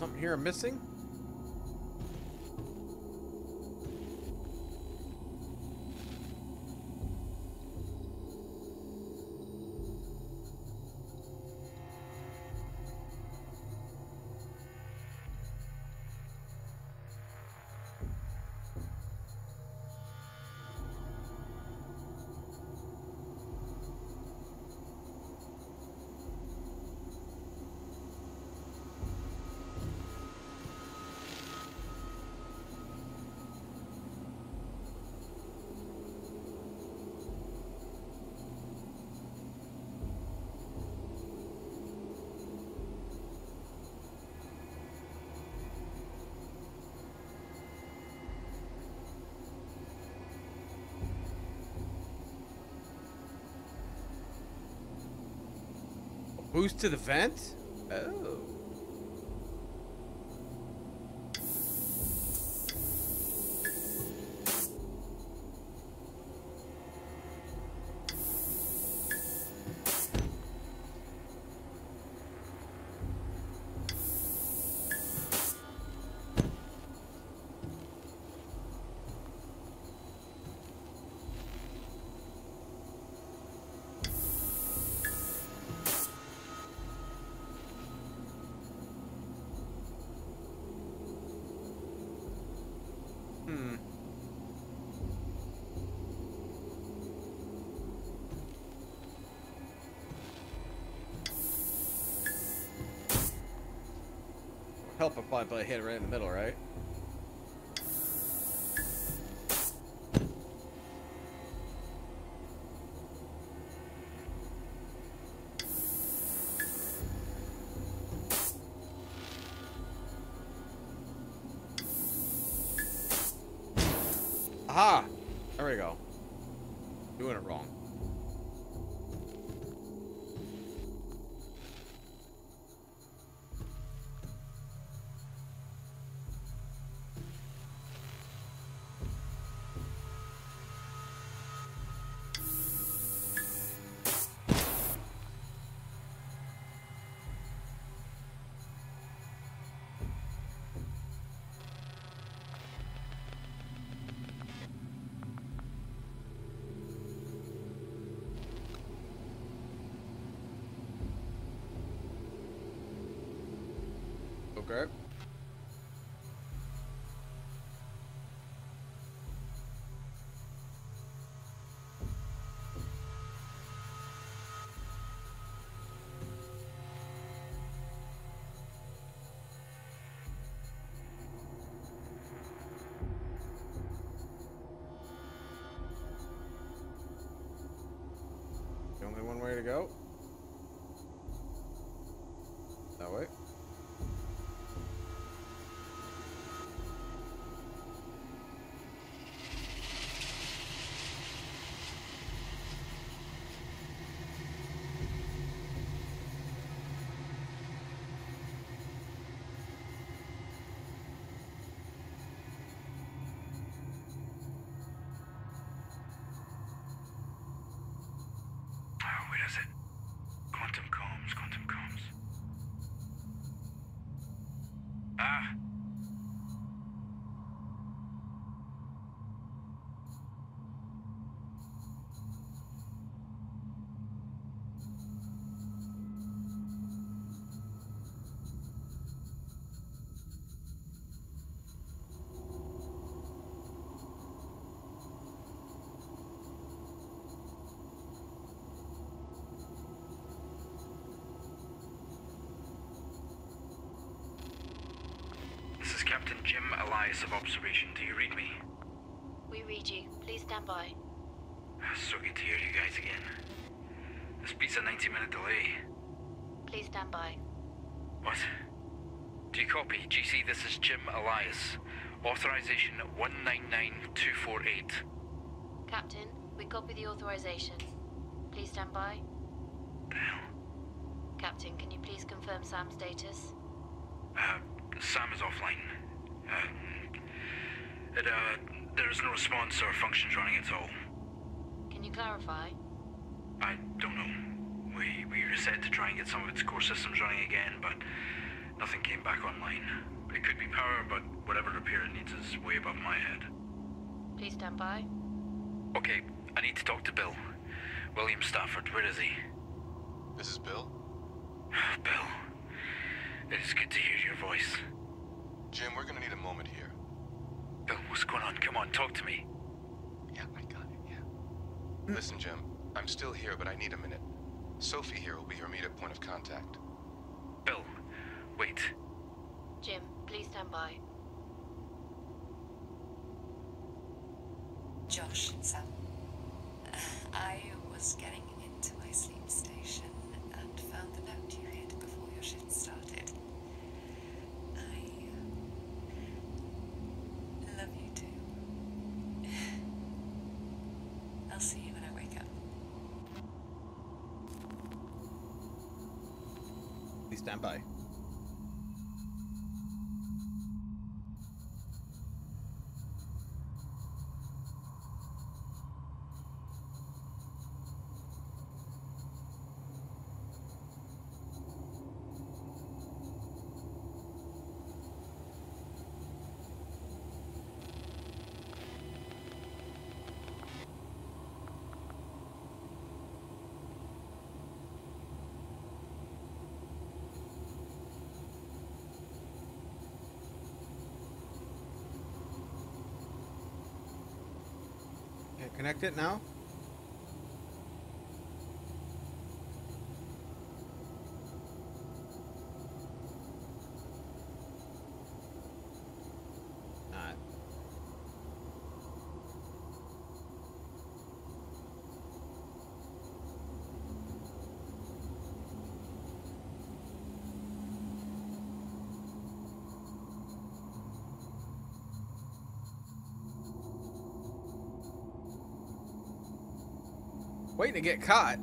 something here I'm missing? Boost to the vent? Oh. Help if I hit it right in the middle, right? Aha! There we go. Doing it wrong. Okay. Only one way to go. That way. Where is it? Quantum comms, quantum comms. Ah! This is Captain Jim Elias of Observation. Do you read me? We read you. Please stand by. So good to hear you guys again. This beats a 90-minute delay. Please stand by. What? Do you copy? GC, this is Jim Elias. Authorization 199248. Captain, we copy the authorization. Please stand by. The hell? Captain, can you please confirm SAM status? Sam is offline. There is no response or functions running at all. Can you clarify? I don't know. We reset to try and get some of its core systems running again, but Nothing came back online. It could be power, but whatever repair it needs is way above my head. Please stand by. Okay, I need to talk to Bill. William Stafford, where is he? This is Bill? Bill, it is good to hear your voice. Jim, we're gonna need a moment here. Bill, what's going on? Come on, talk to me. Yeah, I got it, yeah. Listen, Jim, I'm still here, but I need a minute. Sophie here will be your immediate point of contact. Bill, wait. Jim, please stand by. Josh, Sam. I was getting into my sleep station and found the note you hid before your shift started. I love you too. I'll see you when I wake up. Please stand by. Connect it now? Not. Waiting to get caught.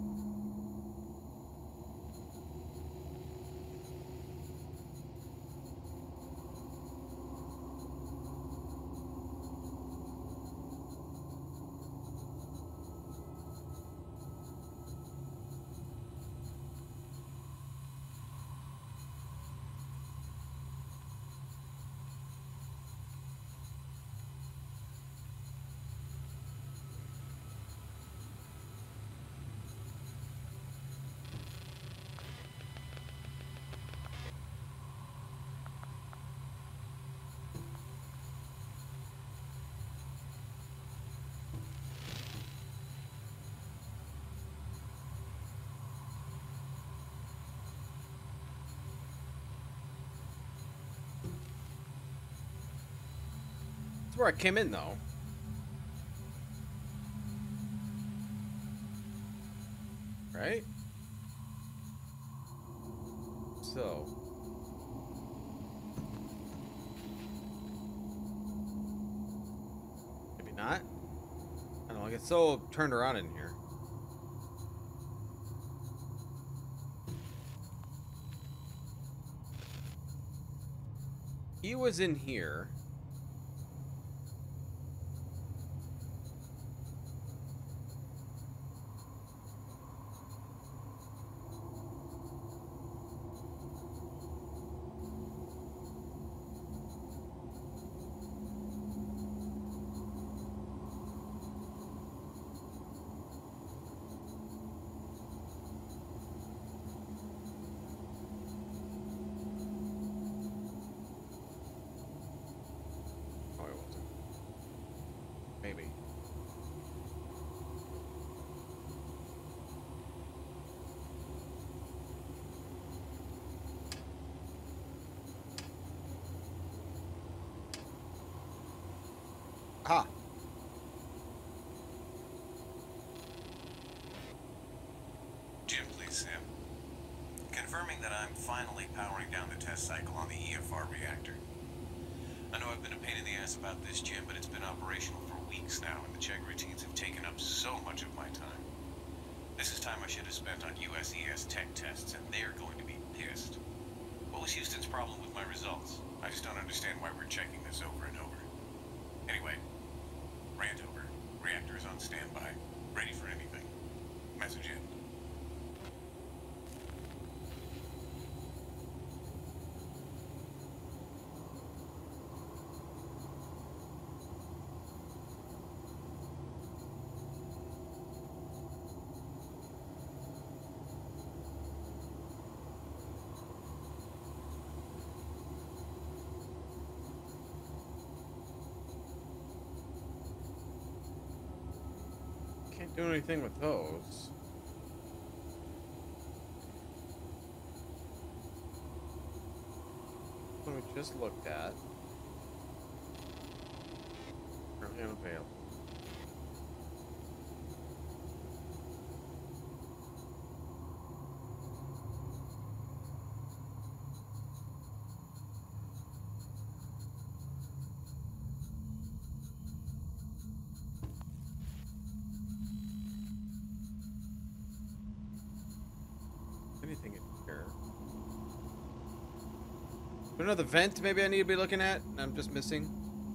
That's where I came in, though. Right? So. Maybe not. I don't know, I get so turned around in here. He was in here. Maybe. Ah. Jim, please, Sam. Confirming that I'm finally powering down the test cycle on the EFR reactor. I know I've been a pain in the ass about this, Jim, but it's been operational for weeks now, and the check routines have taken up so much of my time. This is time I should have spent on USES tech tests, and they're going to be pissed. What was Houston's problem with my results? I just don't understand why we're checking this over and over. Anyway, rant over. Reactor is on standby, ready for anything. Message in. do anything with those. What we just looked at. Currently unavailable. Anything in here? Is there another vent maybe I need to be looking at and I'm just missing?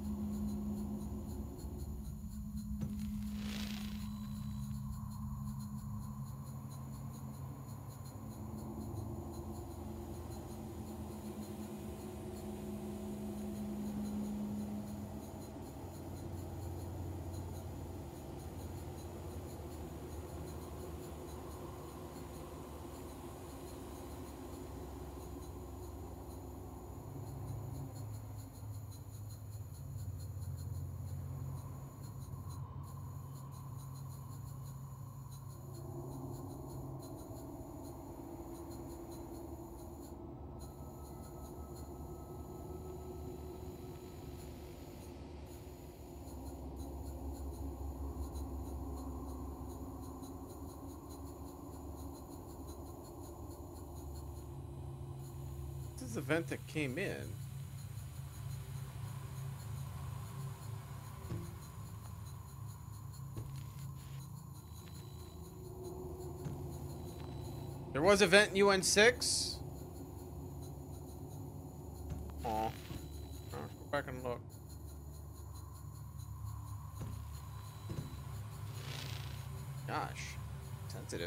This is the vent that came in. There was a vent in UN6. Aw. Oh, let's go back and look. Gosh. Sensitive.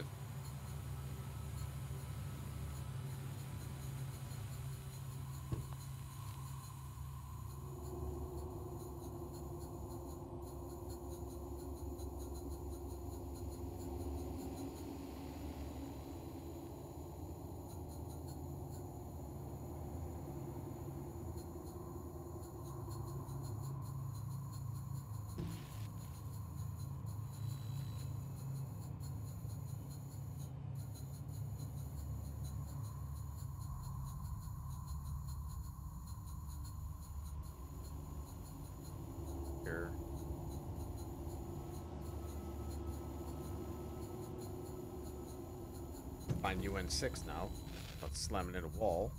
Here. Find UN6 now. Not slamming in a wall.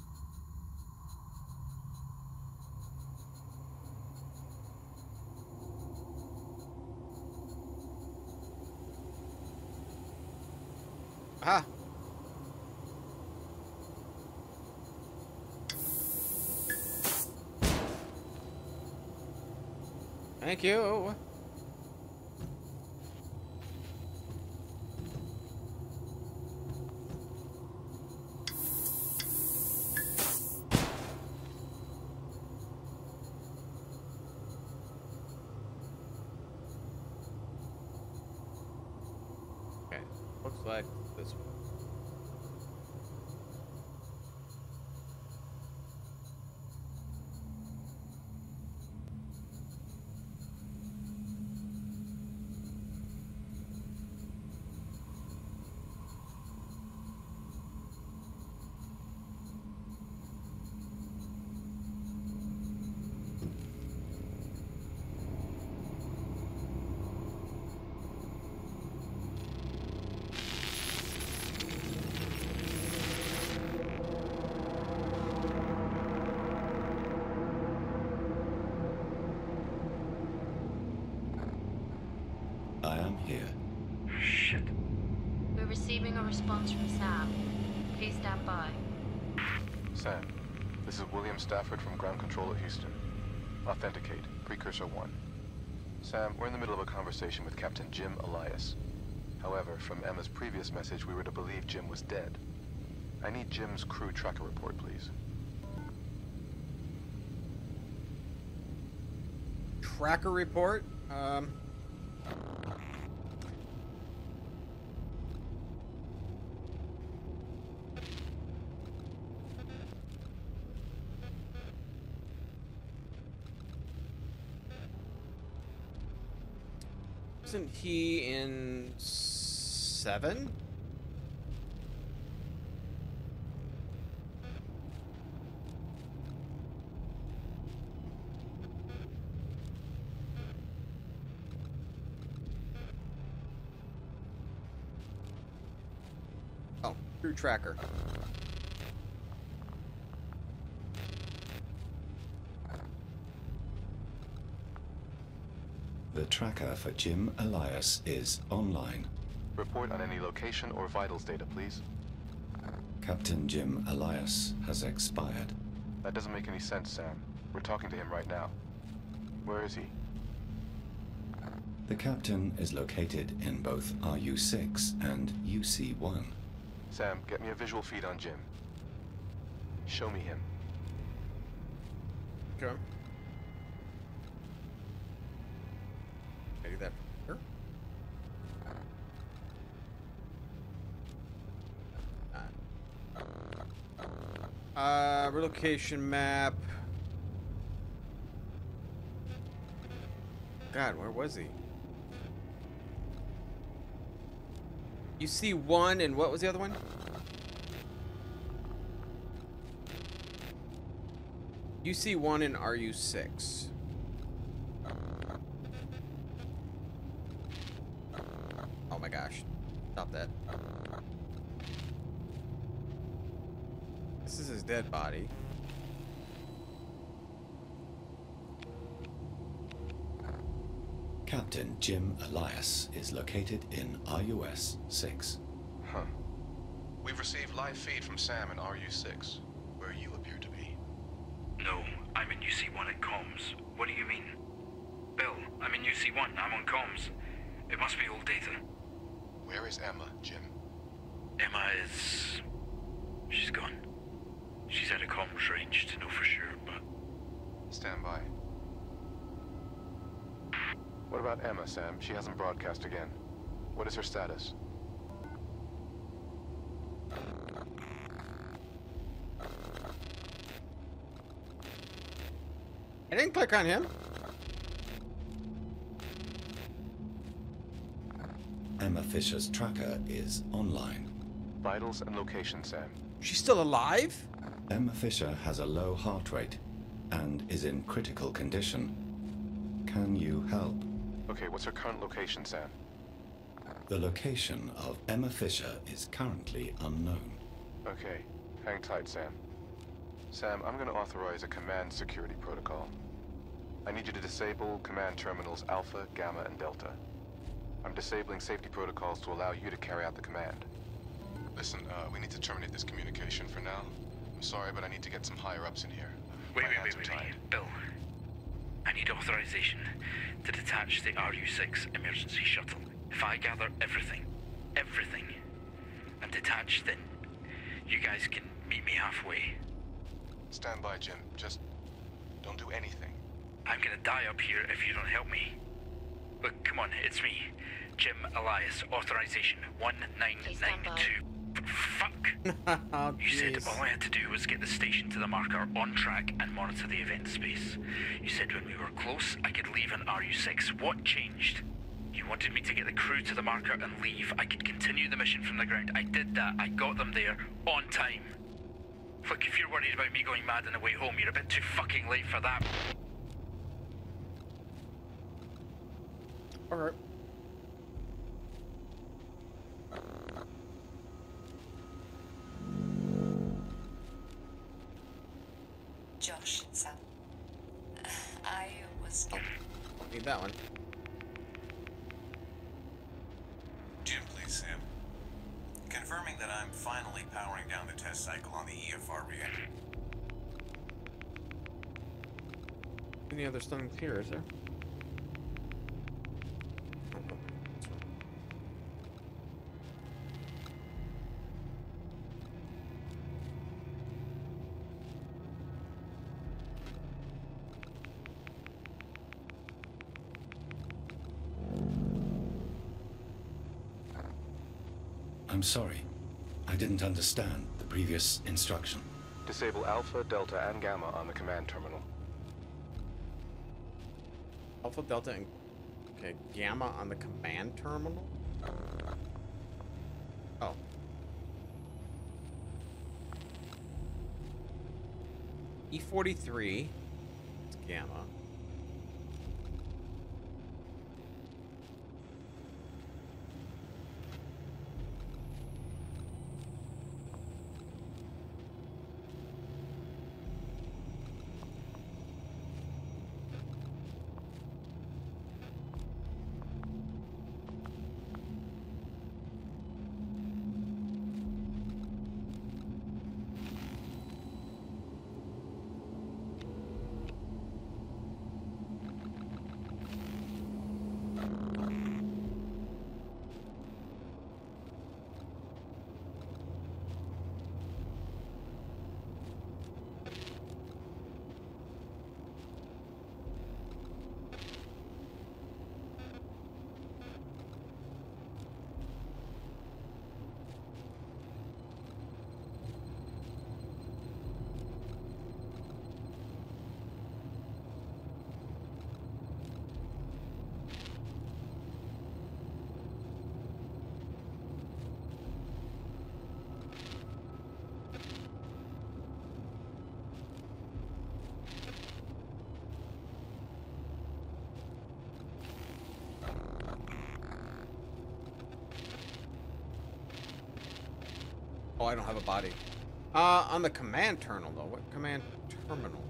Ah! Thank you. Okay, looks like this one. I am here. Shit. We're receiving a response from S.A.M. Please stand by. Sam, this is William Stafford from Ground Control at Houston. Authenticate. Precursor 1. Sam, we're in the middle of a conversation with Captain Jim Elias. However, from Emma's previous message, we were to believe Jim was dead. I need Jim's crew tracker report, please. Tracker report? Isn't he in 7? Oh, crew tracker. The tracker for Jim Elias is online. Report on any location or vitals data, please. Captain Jim Elias has expired. That doesn't make any sense, Sam. We're talking to him right now. Where is he? The captain is located in both RU-6 and UC-1. Sam, get me a visual feed on Jim. Show me him. Okay. Can I do that here? Relocation map. God, where was he? You see one, and what was the other one? You see one in RU6. Oh my gosh. Stop that. This is his dead body. Captain Jim Elias is located in RUS-6. Huh. We've received live feed from Sam in RU-6, where you appear to be. No, I'm in UC1 at comms. What do you mean? Bill, I'm in UC1. I'm on comms. It must be old data. Where is Emma, Jim? Emma is... she's gone. She's out of comms range to know for sure, but... Stand by. What about Emma, Sam? She hasn't broadcast again. What is her status? I didn't click on him. Emma Fisher's tracker is online. Vitals and location, Sam. She's still alive? Emma Fisher has a low heart rate and is in critical condition. Can you help? Okay, what's her current location, Sam? The location of Emma Fisher is currently unknown. Okay, hang tight, Sam. Sam, I'm going to authorize a command security protocol. I need you to disable command terminals Alpha, Gamma, and Delta. I'm disabling safety protocols to allow you to carry out the command. Listen, we need to terminate this communication for now. I'm sorry, but I need to get some higher-ups in here. Wait. Bill. I need authorization to detach the RU-6 emergency shuttle. If I gather everything, and detach, then you guys can meet me halfway. Stand by, Jim. Just don't do anything. I'm gonna die up here if you don't help me. Look, come on, it's me. Jim Elias, authorization 1992. Fuck! Oh, You said jeez. all I had to do was get the station to the marker on track and monitor the event space. You said when we were close, I could leave an RU-6. What changed? You wanted me to get the crew to the marker and leave. I could continue the mission from the ground. I did that. I got them there on time. Look, if you're worried about me going mad on the way home, you're a bit too fucking late for that. Alright. Josh, Sam. I was... Need that one. Jim, please, Sam. Confirming that I'm finally powering down the test cycle on the EFR reactor. Any other stones here, is there? I'm sorry. I didn't understand the previous instruction. Disable Alpha, Delta, and Gamma on the command terminal. Alpha, Delta, and Okay, gamma on the command terminal. Oh. E43. It's gamma. Oh, I don't have a body. On the command terminal, though. What command terminal?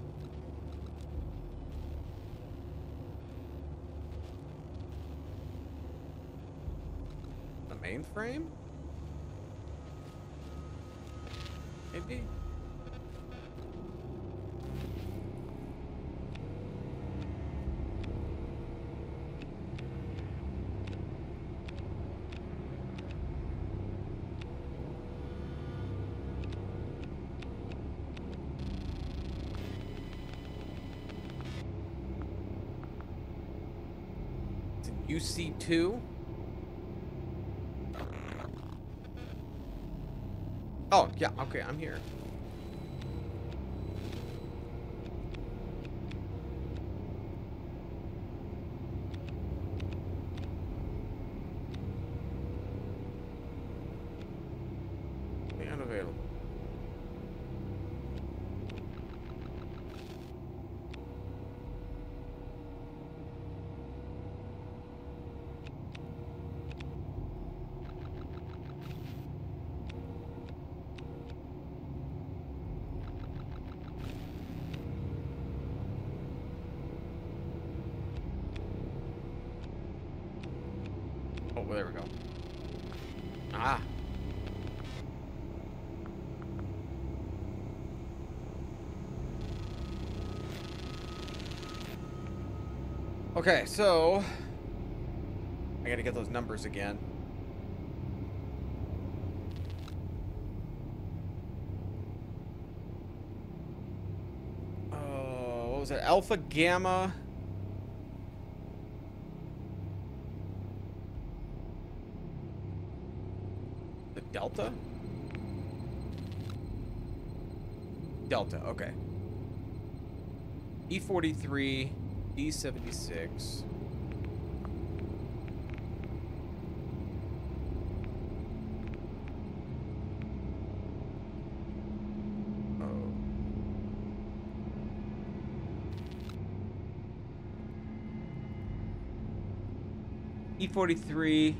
The mainframe? Maybe? UC2? Oh, yeah, okay, I'm here. Unavailable. Oh, there we go. Ah. Okay, so I gotta get those numbers again. Oh, what was it? Alpha, gamma. The delta? Delta, okay. E43. D76. Oh. E43.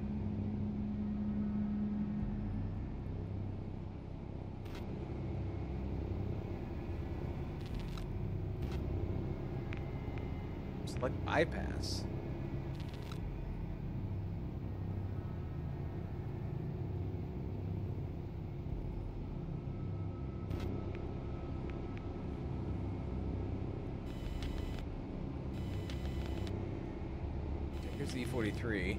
Select bypass. Okay, here's the E43.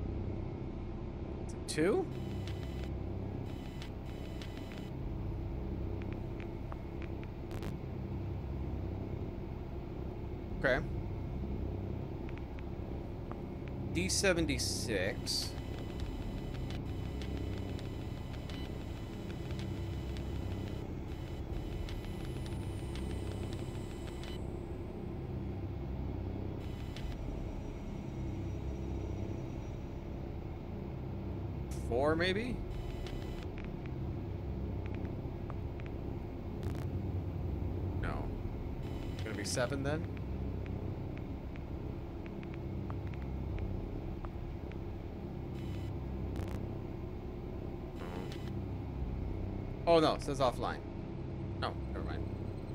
Two? Okay. D76. Four, maybe? No. Gonna be 7 then? Oh no, it says offline. No, never mind.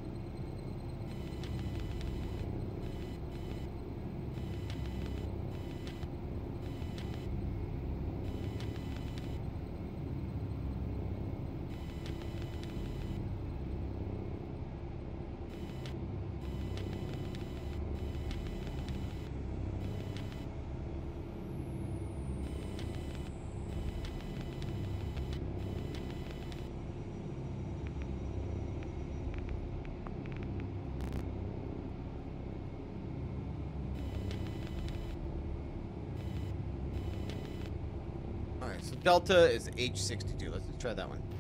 Alright, so Delta is H62. Let's just try that one.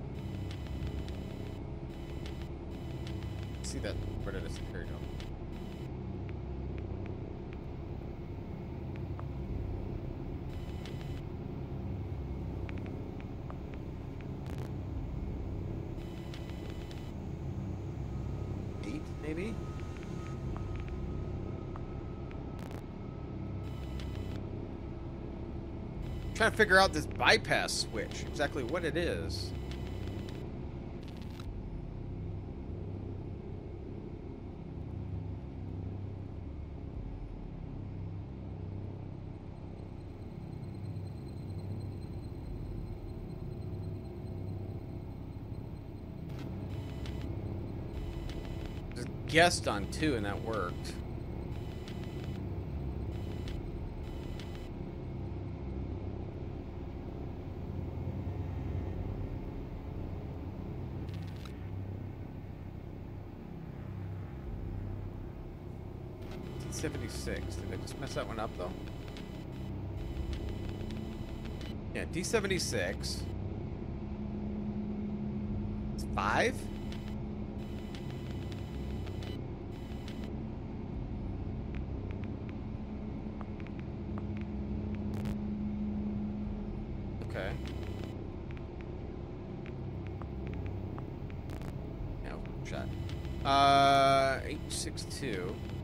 See that? Where did it? Here we go. Maybe? Trying to figure out this bypass switch, exactly what it is. Just guessed on 2 and that worked. D76. Did I just mess that one up though? Yeah, D76. It's 5? Okay. Yeah, shot. H62.